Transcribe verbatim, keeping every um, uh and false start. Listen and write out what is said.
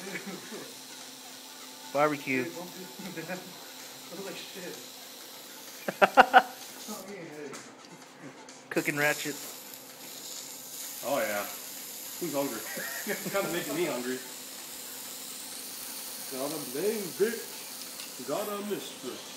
Barbecue. Dude, don't do that. Looks like shit. Oh, yeah. Cooking ratchet. Oh yeah. Who's hungry? It's kind of making me hungry. Got a name, bitch. Got a mistress.